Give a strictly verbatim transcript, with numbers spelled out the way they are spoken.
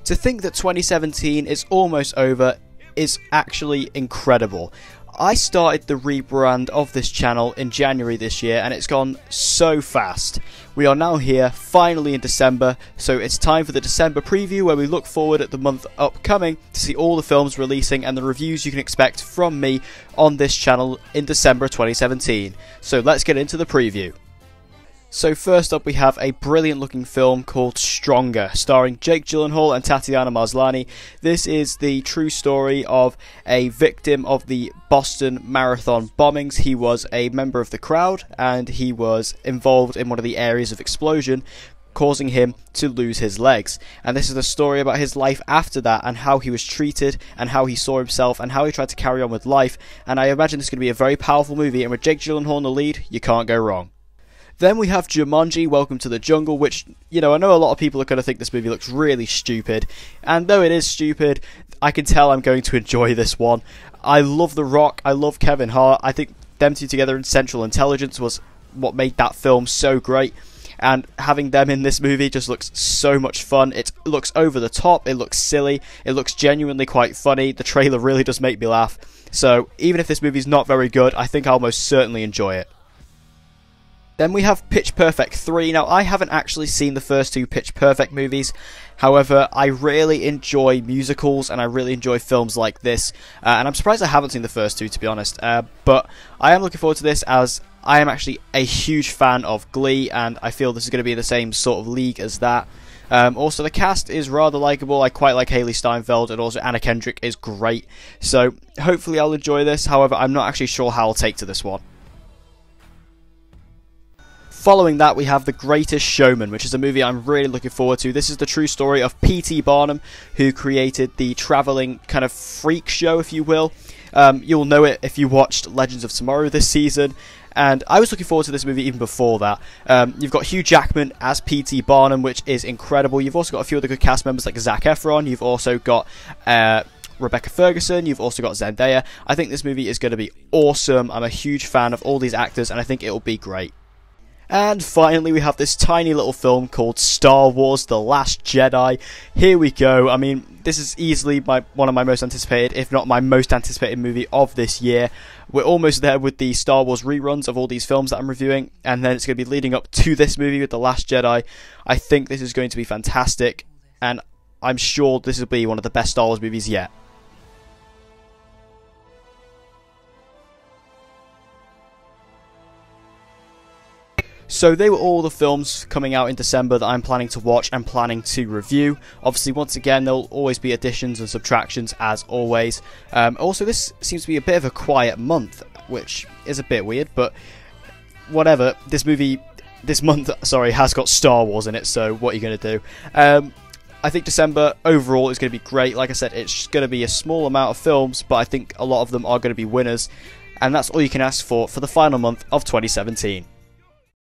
To think that twenty seventeen is almost over is actually incredible. I started the rebrand of this channel in January this year and it's gone so fast. We are now here, finally in December, so it's time for the December preview where we look forward at the month upcoming to see all the films releasing and the reviews you can expect from me on this channel in December twenty seventeen. So let's get into the preview. So first up we have a brilliant looking film called Stronger, starring Jake Gyllenhaal and Tatiana Maslany. This is the true story of a victim of the Boston Marathon bombings. He was a member of the crowd and he was involved in one of the areas of explosion, causing him to lose his legs. And this is a story about his life after that and how he was treated and how he saw himself and how he tried to carry on with life. And I imagine this is going to be a very powerful movie, and with Jake Gyllenhaal in the lead, you can't go wrong. Then we have Jumanji, Welcome to the Jungle, which, you know, I know a lot of people are going to think this movie looks really stupid, and though it is stupid, I can tell I'm going to enjoy this one. I love The Rock, I love Kevin Hart, I think them two together in Central Intelligence was what made that film so great, and having them in this movie just looks so much fun. It looks over the top, it looks silly, it looks genuinely quite funny, the trailer really does make me laugh, so even if this movie's not very good, I think I'll most certainly enjoy it. Then we have Pitch Perfect three. Now, I haven't actually seen the first two Pitch Perfect movies. However, I really enjoy musicals and I really enjoy films like this. Uh, and I'm surprised I haven't seen the first two, to be honest. Uh, but I am looking forward to this as I am actually a huge fan of Glee. And I feel this is going to be the same sort of league as that. Um, also, the cast is rather likeable. I quite like Haley Steinfeld, and also Anna Kendrick is great. So, hopefully I'll enjoy this. However, I'm not actually sure how I'll take to this one. Following that, we have The Greatest Showman, which is a movie I'm really looking forward to. This is the true story of P T Barnum, who created the travelling kind of freak show, if you will. Um, you'll know it if you watched Legends of Tomorrow this season. And I was looking forward to this movie even before that. Um, you've got Hugh Jackman as P T Barnum, which is incredible. You've also got a few other good cast members like Zac Efron. You've also got Uh, Rebecca Ferguson, you've also got Zendaya. I think this movie is going to be awesome. I'm a huge fan of all these actors, and I think it'll be great. And finally, we have this tiny little film called Star Wars: The Last Jedi. Here we go. I mean, this is easily my one of my most anticipated, if not my most anticipated movie of this year. We're almost there with the Star Wars reruns of all these films that I'm reviewing, and then it's going to be leading up to this movie with The Last Jedi. I think this is going to be fantastic, and I'm sure this will be one of the best Star Wars movies yet. So they were all the films coming out in December that I'm planning to watch and planning to review. Obviously, once again, there'll always be additions and subtractions as always. Um, also, this seems to be a bit of a quiet month, which is a bit weird, but whatever. This movie, this month, sorry, has got Star Wars in it, so what are you going to do? Um, I think December overall is going to be great. Like I said, it's going to be a small amount of films, but I think a lot of them are going to be winners. And that's all you can ask for for the final month of twenty seventeen.